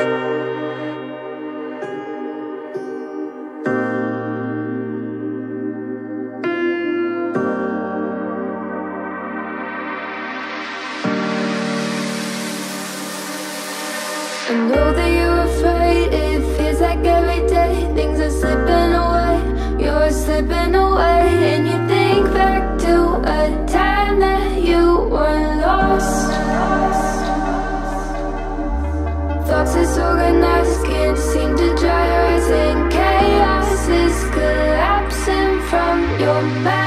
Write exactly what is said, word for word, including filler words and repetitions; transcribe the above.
I know that you're afraid. It feels like every day things are slipping away. You're slipping away, and you think back to a time that you were lost. Thoughts disorganized, can't seem to dry your eyes, and chaos is collapsing from your back.